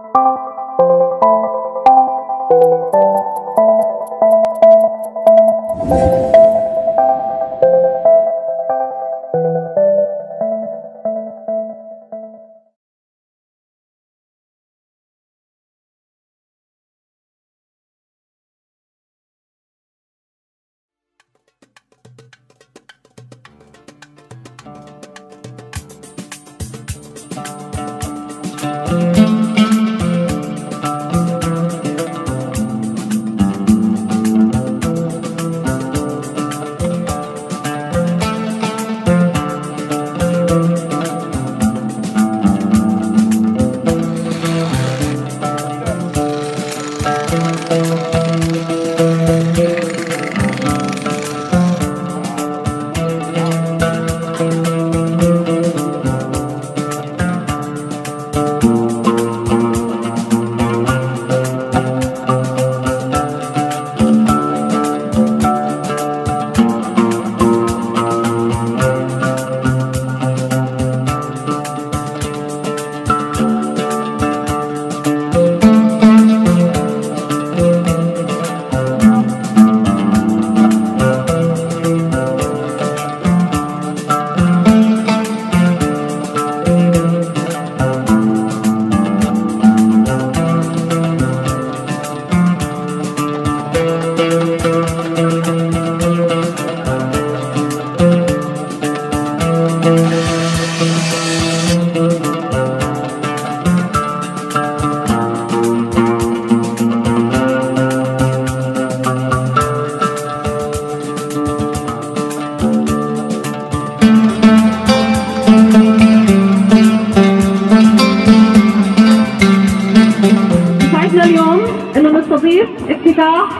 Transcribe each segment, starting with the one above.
افتتاح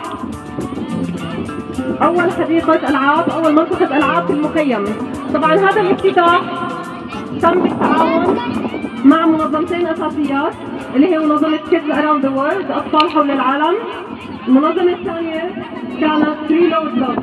أول حديقة ألعاب، أول منطقة ألعاب في المخيم. طبعا هذا الافتتاح تم بالتعاون مع منظمتين أساسيات اللي هي منظمة Kids Around the World، أطفال حول العالم. المنظمة الثانية كانت Reload Love.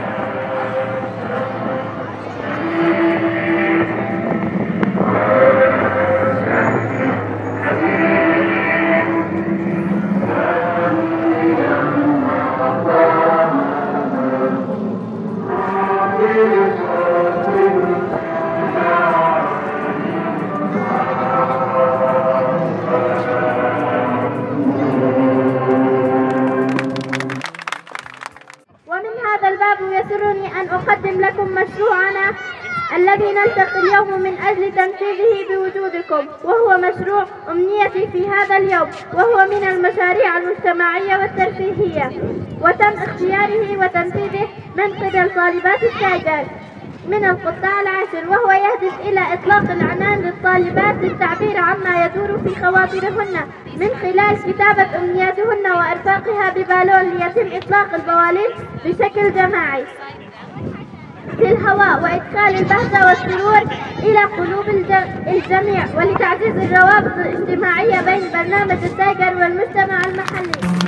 يسرني أن أقدم لكم مشروعنا الذي نلتقي اليوم من أجل تنفيذه بوجودكم، وهو مشروع أمنيتي في هذا اليوم، وهو من المشاريع المجتمعية والترفيهية، وتم اختياره وتنفيذه من قبل طالبات التايجر من القطاع العاشر، وهو يهدف إلى إطلاق العنان للطالبات للتعبير عما يدور في خواطرهن من خلال كتابة أمنياتهن وإرفاقها ببالون ليتم إطلاق البوالين بشكل جماعي في الهواء، وإدخال البهجة والسرور إلى قلوب الجميع، ولتعزيز الروابط الاجتماعية بين برنامج التايجر والمجتمع المحلي.